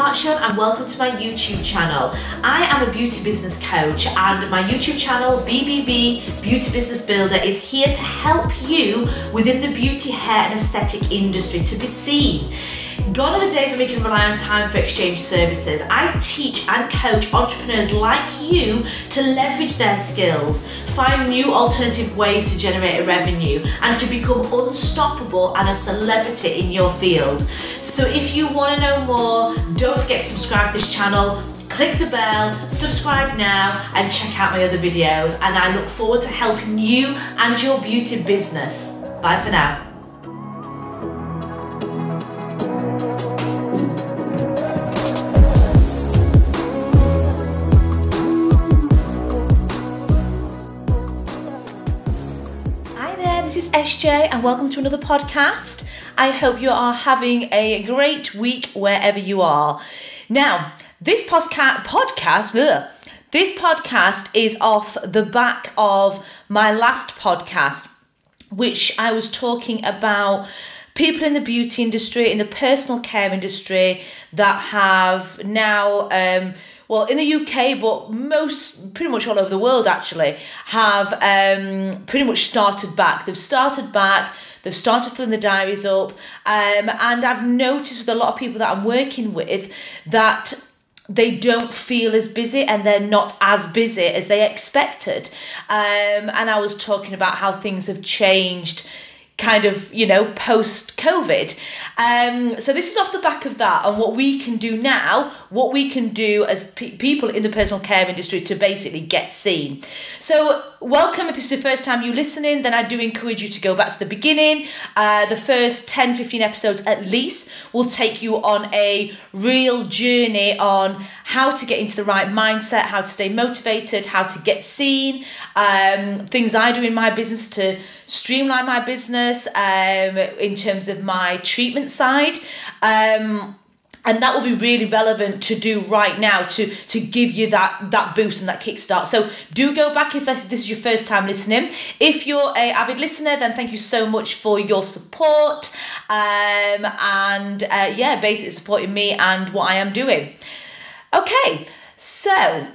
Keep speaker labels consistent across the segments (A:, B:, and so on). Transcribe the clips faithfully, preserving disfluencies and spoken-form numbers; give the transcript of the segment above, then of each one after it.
A: Marshawn and welcome to my YouTube channel. I am a beauty business coach and my YouTube channel B B B Beauty Business Builder is here to help you within the beauty, hair and aesthetic industry to be seen. Gone are the days when we can rely on time for exchange services. I teach and coach entrepreneurs like you to leverage their skills, find new alternative ways to generate a revenue and to become unstoppable and a celebrity in your field. So if you want to know more, don't forget to subscribe to this channel, click the bell, subscribe now and check out my other videos, and I look forward to helping you and your beauty business. Bye for now. This is S J and welcome to another podcast. I hope you are having a great week wherever you are. Now, this posca- podcast, ugh, this podcast is off the back of my last podcast, which I was talking about people in the beauty industry, in the personal care industry that have now, um, well, in the U K, but most, pretty much all over the world actually, have um, pretty much started back. They've started back, they've started filling the diaries up, um, and I've noticed with a lot of people that I'm working with that they don't feel as busy and they're not as busy as they expected. Um, and I was talking about how things have changed kind of, you know, post-COVID. Um, so this is off the back of that and what we can do now, what we can do as pe- people in the personal care industry to basically get seen. So welcome. If this is the first time you're listening, then I do encourage you to go back to the beginning. Uh, the first ten, fifteen episodes at least will take you on a real journey on how to get into the right mindset, how to stay motivated, how to get seen, um, things I do in my business to streamline my business um, in terms of my treatment side. Um, and that will be really relevant to do right now to, to give you that, that boost and that kickstart. So do go back if this, this is your first time listening. If you're a avid listener, then thank you so much for your support. Um, and uh, yeah, basically supporting me and what I am doing. Okay, so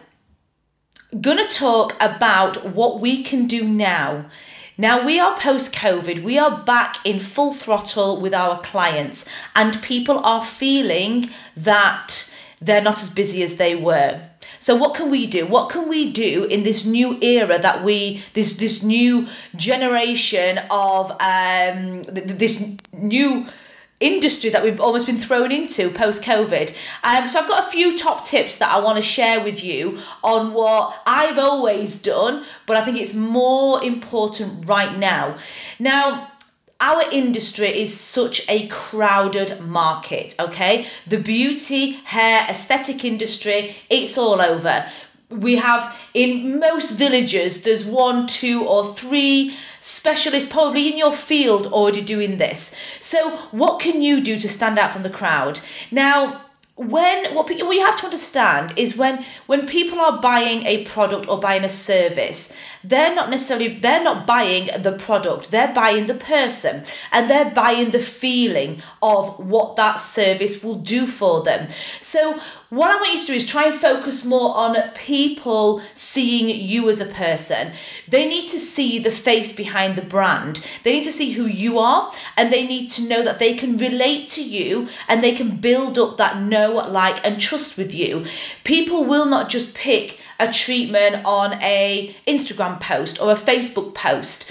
A: gonna talk about what we can do now. Now we are post-COVID, we are back in full throttle with our clients and people are feeling that they're not as busy as they were. So what can we do? What can we do in this new era that we, this this new generation of, um, this new industry that we've almost been thrown into post-COVID. Um, so I've got a few top tips that I want to share with you on what I've always done, but I think it's more important right now. Now, our industry is such a crowded market, okay? The beauty, hair, aesthetic industry, it's all over. We have, in most villages, there's one, two or three specialists probably in your field already doing this. So what can you do to stand out from the crowd? Now, when what, what you have to understand is when when people are buying a product or buying a service, they're not necessarily they're not buying the product, they're buying the person and they're buying the feeling of what that service will do for them. So what I want you to do is try and focus more on people seeing you as a person. They need to see the face behind the brand. They need to see who you are and they need to know that they can relate to you and they can build up that know, like and trust with you. People will not just pick a treatment on a Instagram post or a Facebook post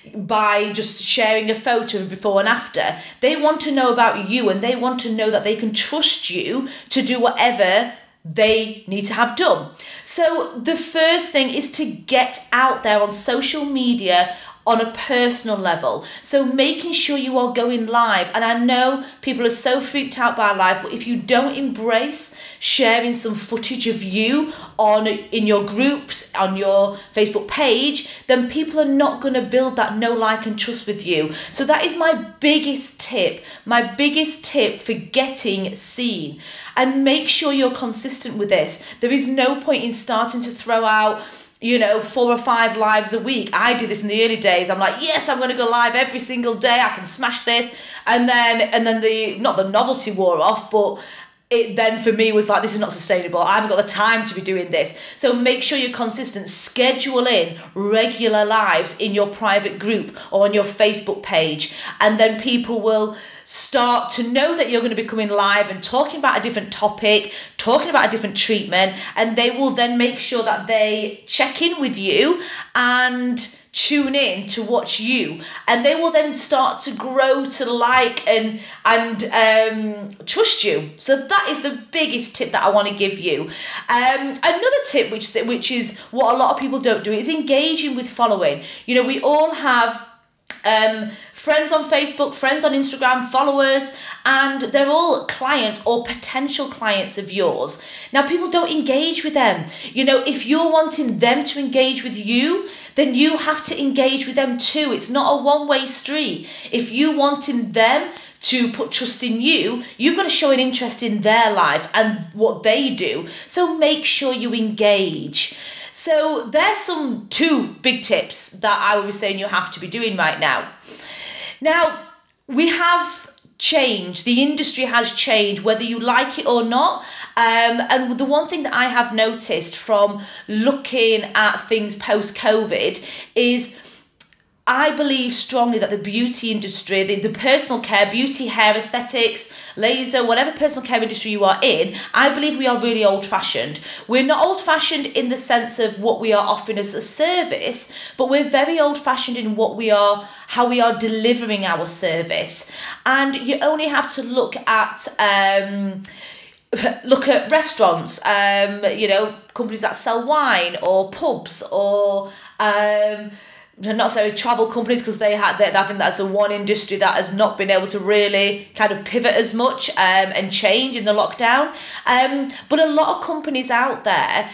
A: by just sharing a photo of before and after. They want to know about you and they want to know that they can trust you to do whatever they need to have done. So the first thing is to get out there on social media on a personal level. So making sure you are going live. And I know people are so freaked out by live, but if you don't embrace sharing some footage of you on in your groups, on your Facebook page, then people are not going to build that know, like and trust with you. So that is my biggest tip, my biggest tip for getting seen. And make sure you're consistent with this. There is no point in starting to throw out, you know, four or five lives a week. I did this in the early days. I'm like, yes, I'm going to go live every single day. I can smash this. And then, and then the, not the novelty wore off, but it then for me was like, this is not sustainable. I haven't got the time to be doing this. So make sure you're consistent. Schedule in regular lives in your private group or on your Facebook page. And then people will start to know that you're going to be coming live and talking about a different topic, talking about a different treatment. And they will then make sure that they check in with you and tune in to watch you, and they will then start to grow to like and and um, trust you. So that is the biggest tip that I want to give you. Um, another tip, which which is what a lot of people don't do, is engaging with following. You know, we all have um, friends on Facebook, friends on Instagram, followers, and they're all clients or potential clients of yours. Now, people don't engage with them. You know, if you're wanting them to engage with you, then you have to engage with them too. It's not a one-way street. If you wanting them to put trust in you, you've got to show an interest in their life and what they do. So make sure you engage. So there's some two big tips that I would be saying you have to be doing right now. Now, we have changed. The industry has changed, whether you like it or not. Um, and the one thing that I have noticed from looking at things post-COVID is I believe strongly that the beauty industry, the, the personal care, beauty, hair, aesthetics, laser, whatever personal care industry you are in, I believe we are really old-fashioned. We're not old-fashioned in the sense of what we are offering as a service, but we're very old-fashioned in what we are, how we are delivering our service. And you only have to look at um, look at restaurants, um, you know, companies that sell wine, or pubs, or um, not necessarily travel companies, because they had that. I think that's the one industry that has not been able to really kind of pivot as much um, and change in the lockdown. Um, but a lot of companies out there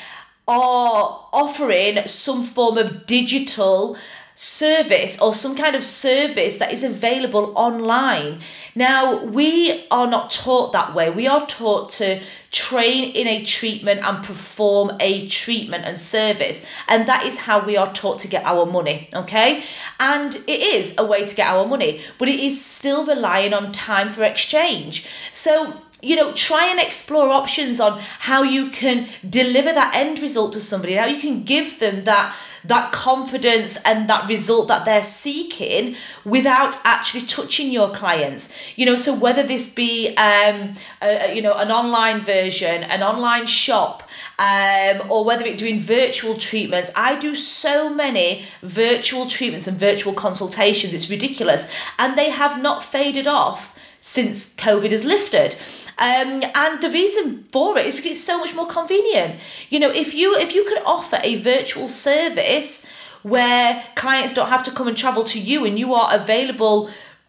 A: are offering some form of digital service or some kind of service that is available online. Now, we are not taught that way. We are taught to train in a treatment and perform a treatment and service, and that is how we are taught to get our money, okay? And it is a way to get our money, but it is still relying on time for exchange. So, you know, try and explore options on how you can deliver that end result to somebody, how you can give them that that confidence and that result that they're seeking without actually touching your clients. You know, so whether this be, um, a, you know, an online version, an online shop, um, or whether it doing virtual treatments. I do so many virtual treatments and virtual consultations. It's ridiculous. And they have not faded off since COVID has lifted. Um, and the reason for it is because it's so much more convenient. You know, if you if you could offer a virtual service where clients don't have to come and travel to you and you are available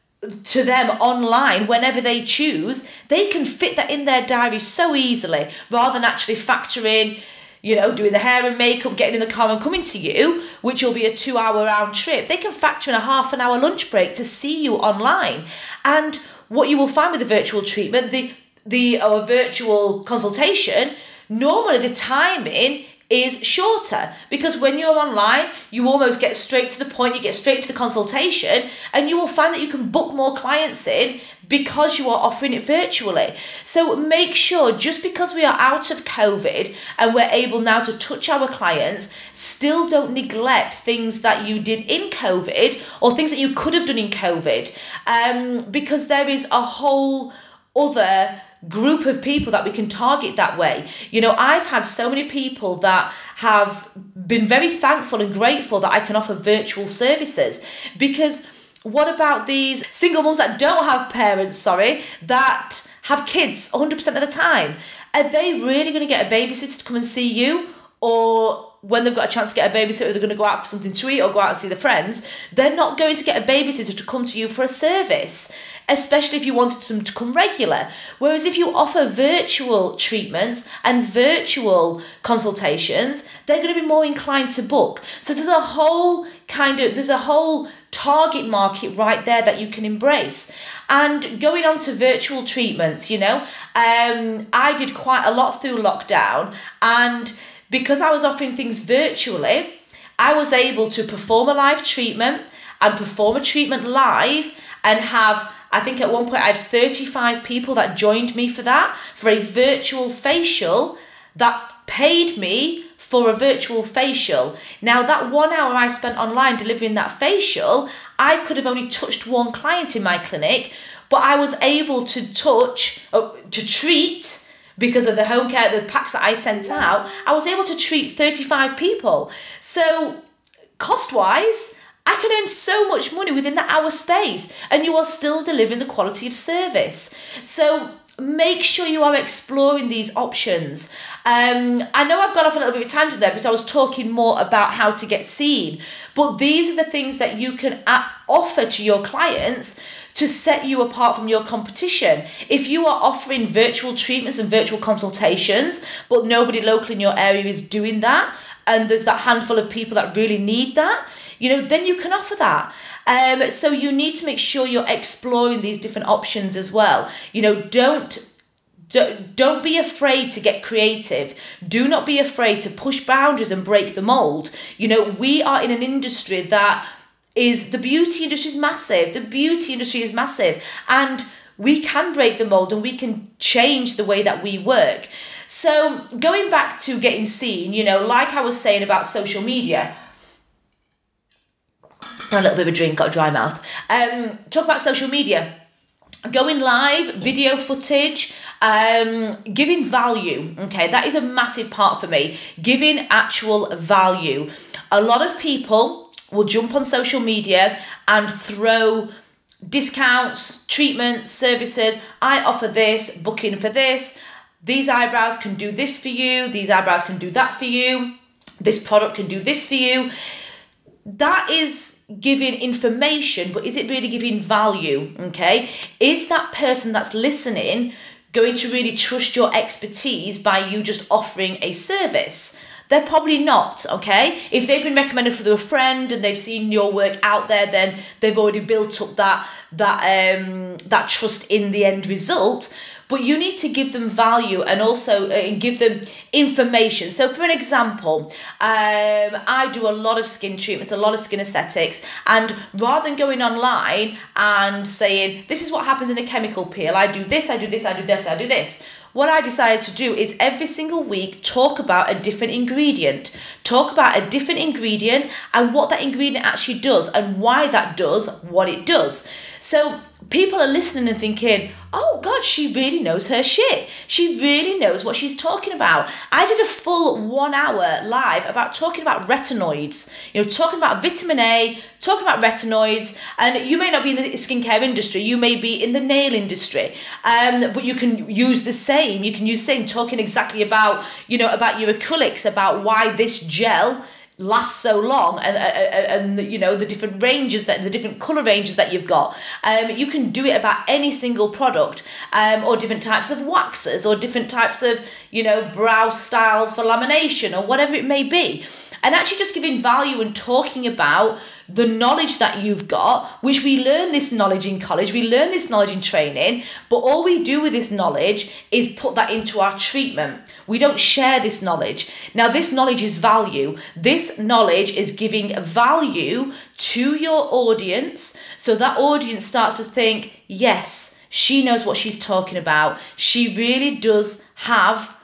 A: to them online whenever they choose, they can fit that in their diary so easily, rather than actually factoring, you know, doing the hair and makeup, getting in the car and coming to you, which will be a two hour round trip. They can factor in a half an hour lunch break to see you online. And what you will find with the virtual treatment, the the or virtual consultation, normally the timing is shorter, because when you're online, you almost get straight to the point, you get straight to the consultation, and you will find that you can book more clients in because you are offering it virtually. So make sure, just because we are out of COVID and we're able now to touch our clients, still don't neglect things that you did in COVID or things that you could have done in COVID, um, because there is a whole other group of people that we can target that way. You know, I've had so many people that have been very thankful and grateful that I can offer virtual services, because what about these single moms that don't have parents, sorry, that have kids one hundred percent of the time? Are they really going to get a babysitter to come and see you? Or when they've got a chance to get a babysitter, they're going to go out for something to eat or go out and see their friends. They're not going to get a babysitter to come to you for a service, especially if you wanted them to come regular. Whereas if you offer virtual treatments and virtual consultations, they're going to be more inclined to book. So there's a whole kind of, there's a whole target market right there that you can embrace. And going on to virtual treatments, you know, um, I did quite a lot through lockdown, and because I was offering things virtually, I was able to perform a live treatment and perform a treatment live and have I think at one point I had thirty-five people that joined me for that, for a virtual facial that paid me for a virtual facial. Now that one hour I spent online delivering that facial, I could have only touched one client in my clinic, but I was able to touch, uh, to treat, because of the home care, the packs that I sent out, I was able to treat thirty-five people. So cost-wise, I can earn so much money within that hour space, and you are still delivering the quality of service. So make sure you are exploring these options. Um, I know I've gone off a little bit of a tangent there because I was talking more about how to get seen, but these are the things that you can offer to your clients to set you apart from your competition. If you are offering virtual treatments and virtual consultations, but nobody local in your area is doing that, and there's that handful of people that really need that, you know, then you can offer that. Um, so you need to make sure you're exploring these different options as well. You know, don't Don't be afraid to get creative. Do not be afraid to push boundaries and break the mold. You know, we are in an industry that is, the beauty industry is massive. The beauty industry is massive. And we can break the mold and we can change the way that we work. So going back to getting seen, you know, like I was saying about social media, a little bit of a drink, got a dry mouth. Um, talk about social media. Going live, video footage, um, giving value, okay, that is a massive part for me. Giving actual value. A lot of people will jump on social media and throw discounts, treatments, services. I offer this, booking for this. These eyebrows can do this for you. These eyebrows can do that for you. This product can do this for you. That is giving information, but is it really giving value, okay? Is that person that's listening going to really trust your expertise by you just offering a service? They're probably not, okay? If they've been recommended for a friend and they've seen your work out there, then they've already built up that, that, um, that trust in the end result. But you need to give them value and also uh, give them information. So for an example, um, I do a lot of skin treatments, a lot of skin aesthetics, and rather than going online and saying, this is what happens in a chemical peel, I do this, I do this, I do this, I do this. What I decided to do is every single week talk about a different ingredient. Talk about a different ingredient and what that ingredient actually does and why that does what it does. So people are listening and thinking, oh God, she really knows her shit. She really knows what she's talking about. I did a full one hour live about talking about retinoids, you know, talking about vitamin A, talking about retinoids, and you may not be in the skincare industry, you may be in the nail industry, um, but you can use the same, you can use the same, talking exactly about, you know, about your acrylics, about why this gel lasts so long, and, and and you know, the different ranges, that the different color ranges that you've got. Um, you can do it about any single product, um, or different types of waxes, or different types of, you know, brow styles for lamination, or whatever it may be. And actually just giving value and talking about the knowledge that you've got, which we learn this knowledge in college, we learn this knowledge in training, but all we do with this knowledge is put that into our treatment. We don't share this knowledge. Now, this knowledge is value. This knowledge is giving value to your audience, so that audience starts to think, yes, she knows what she's talking about. She really does have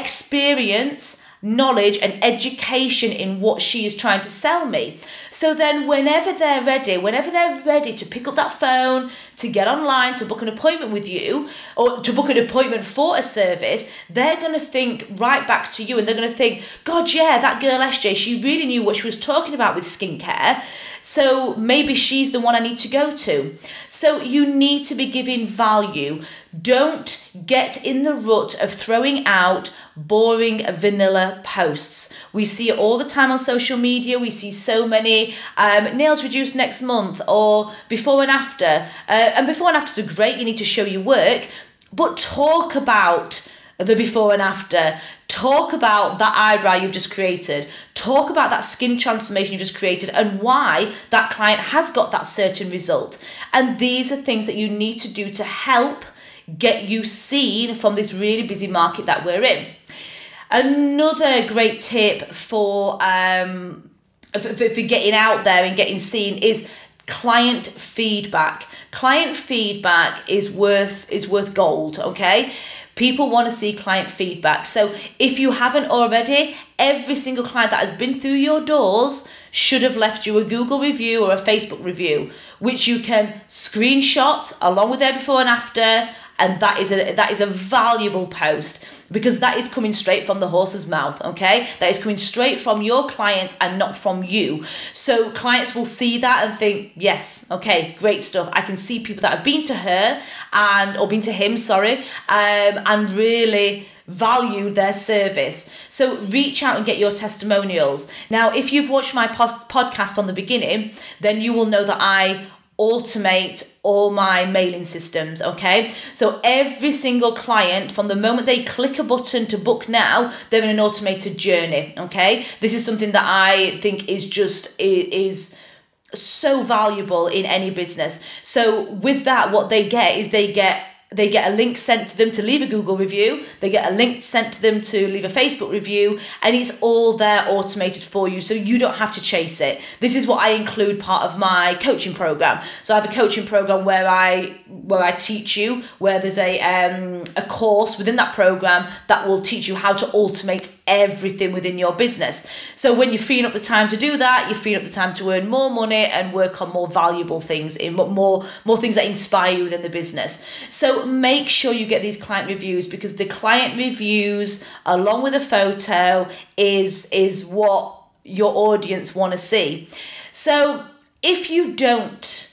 A: experience, knowledge and education in what she is trying to sell me. So then whenever they're ready, whenever they're ready to pick up that phone, to get online, to book an appointment with you, or to book an appointment for a service, they're going to think right back to you, and they're going to think, God, yeah, that girl S J, she really knew what she was talking about with skincare. So maybe she's the one I need to go to. So you need to be giving value. Don't get in the rut of throwing out boring vanilla posts. We see it all the time on social media. We see so many um, nails reduced next month, or before and after. Uh, and before and afters are great. You need to show your work, but talk about the before and after. Talk about that eyebrow you've just created. Talk about that skin transformation you've just created and why that client has got that certain result. And these are things that you need to do to help get you seen from this really busy market that we're in. Another great tip for, um, for, for getting out there and getting seen is client feedback. Client feedback is worth is worth gold, okay? People want to see client feedback. So if you haven't already, every single client that has been through your doors should have left you a Google review or a Facebook review, which you can screenshot along with their before and after. And that is a that is a valuable post, because that is coming straight from the horse's mouth, okay? That is coming straight from your clients and not from you. So clients will see that and think, yes, okay, great stuff. I can see people that have been to her and or been to him, sorry, um, and really value their service. So reach out and get your testimonials. Now, if you've watched my post- podcast on the beginning, then you will know that I automate all my mailing systems, okay? So every single client, from the moment they click a button to book now, they're in an automated journey, okay? This is something that I think is just, is so valuable in any business. So with that, what they get is they get They get a link sent to them to leave a Google review. They get a link sent to them to leave a Facebook review, and it's all there automated for you, so you don't have to chase it. This is what I include part of my coaching program. So I have a coaching program where I where I teach you, where there's a um a course within that program that will teach you how to automate everything within your business. So when you're freeing up the time to do that, you're freeing up the time to earn more money and work on more valuable things, in more more things that inspire you within the business. So make sure you get these client reviews, because the client reviews along with a photo is is what your audience want to see. So if you don't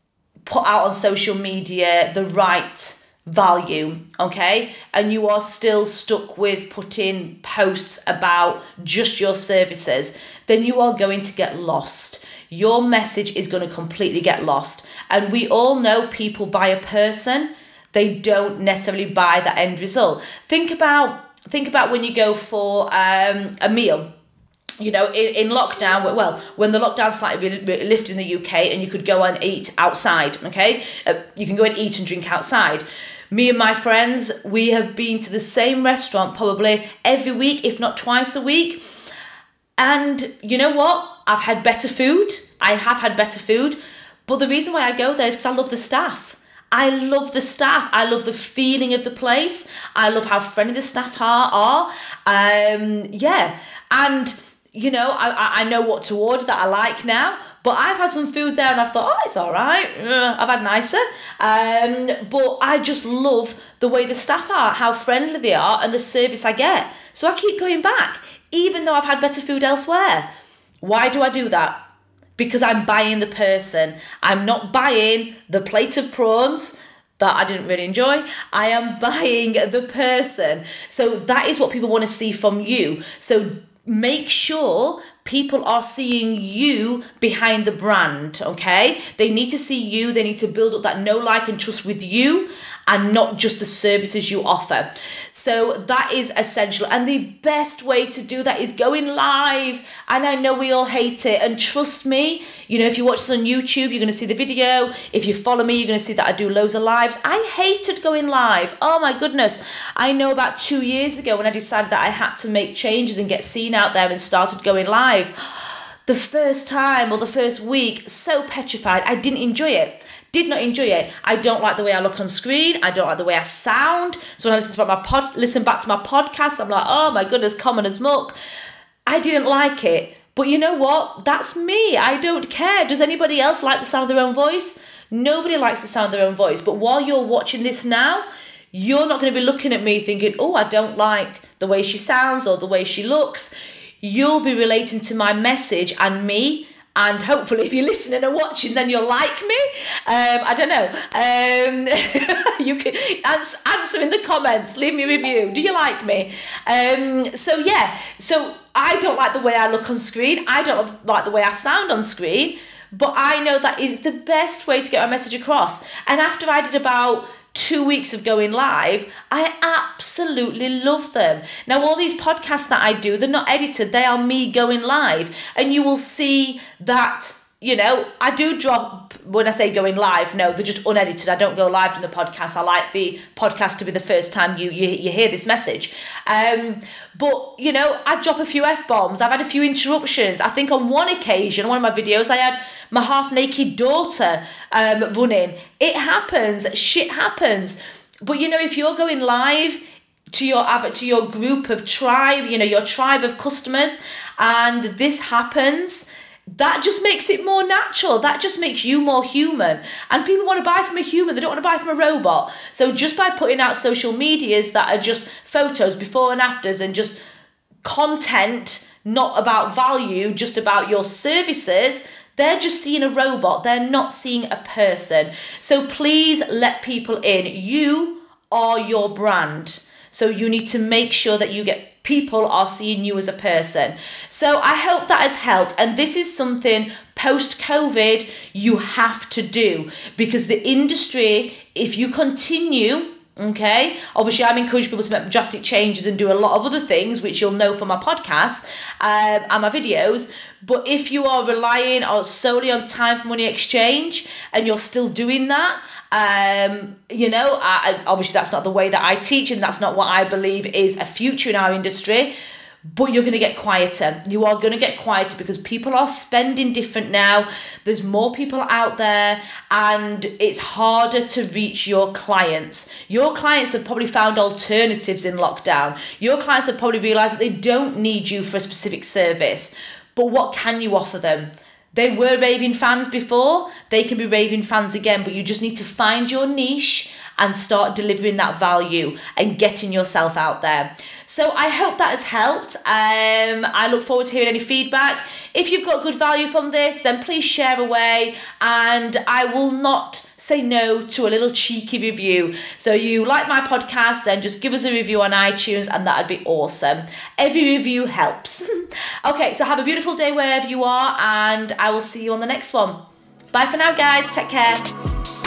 A: put out on social media the right value, okay, and you are still stuck with putting posts about just your services, then you are going to get lost. Your message is going to completely get lost. And we all know people buy a person, they don't necessarily buy the end result. Think about think about when you go for um, a meal. You know, in, in lockdown, well, when the lockdown slightly lifted in the U K and you could go and eat outside, okay? Uh, you can go and eat and drink outside. Me and my friends, we have been to the same restaurant probably every week, if not twice a week. And you know what? I've had better food. I have had better food. But the reason why I go there is because I love the staff. I love the staff. I love the feeling of the place. I love how friendly the staff are. are. Um, yeah. And, you know, I, I know what to order that I like now. But I've had some food there and I've thought, oh, it's all right. Uh, I've had nicer. Um, but I just love the way the staff are, how friendly they are, and the service I get. So I keep going back, even though I've had better food elsewhere. Why do I do that? Because I'm buying the person. I'm not buying the plate of prawns that I didn't really enjoy. I am buying the person. So that is what people want to see from you. So make sure people are seeing you behind the brand, okay? They need to see you. They need to build up that know, like, and trust with you, and not just the services you offer. So that is essential. And the best way to do that is going live. And I know we all hate it. And trust me, you know, if you watch this on YouTube, you're going to see the video. If you follow me, you're going to see that I do loads of lives. I hated going live. Oh my goodness. I know about two years ago when I decided that I had to make changes and get seen out there and started going live. The first time or the first week, so petrified. I didn't enjoy it. Did not enjoy it. I don't like the way I look on screen. I don't like the way I sound. So when I listen to my pod, listen back to my podcast, I'm like, oh my goodness, common as muck. I didn't like it. But you know what? That's me. I don't care. Does anybody else like the sound of their own voice? Nobody likes the sound of their own voice. But while you're watching this now, you're not going to be looking at me thinking, oh, I don't like the way she sounds or the way she looks. You'll be relating to my message and me. And hopefully if you're listening and watching, then you'll like me. Um, I don't know. Um, you can answer, answer in the comments. Leave me a review. Do you like me? Um, so yeah. So I don't like the way I look on screen. I don't like the way I sound on screen. But I know that is the best way to get my message across. And after I did about two weeks of going live, I absolutely love them. Now, all these podcasts that I do, they're not edited. They are me going live. And you will see that you know, I do drop, when I say going live, no, they're just unedited. I don't go live on the podcast. I like the podcast to be the first time you you, you hear this message. Um, but, you know, I drop a few F-bombs. I've had a few interruptions. I think on one occasion, one of my videos, I had my half-naked daughter um, running. It happens. Shit happens. But, you know, if you're going live to your to your group of tribe, you know, your tribe of customers, and this happens, that just makes it more natural. That just makes you more human. And people want to buy from a human. They don't want to buy from a robot. So just by putting out social medias that are just photos, before and afters, and just content, not about value, just about your services, they're just seeing a robot. They're not seeing a person. So please let people in. You are your brand. So you need to make sure that you get people are seeing you as a person. So I hope that has helped. And this is something post-COVID you have to do, because the industry, if you continue, okay, obviously I'm encouraging people to make drastic changes and do a lot of other things, which you'll know from my podcast um, and my videos. But if you are relying on solely on time for money exchange and you're still doing that, um, you know, I, obviously that's not the way that I teach, and that's not what I believe is a future in our industry. But you're going to get quieter. You are going to get quieter because people are spending different now. There's more people out there, and it's harder to reach your clients. Your clients have probably found alternatives in lockdown. Your clients have probably realised that they don't need you for a specific service. But what can you offer them? They were raving fans before. They can be raving fans again, but you just need to find your niche and start delivering that value and getting yourself out there. So I hope that has helped. Um, I look forward to hearing any feedback. If you've got good value from this, then please share away, and I will not say no to a little cheeky review. So you like my podcast, then just give us a review on iTunes, and that'd be awesome. Every review helps. Okay, so have a beautiful day wherever you are, and I will see you on the next one. Bye for now, guys. Take care.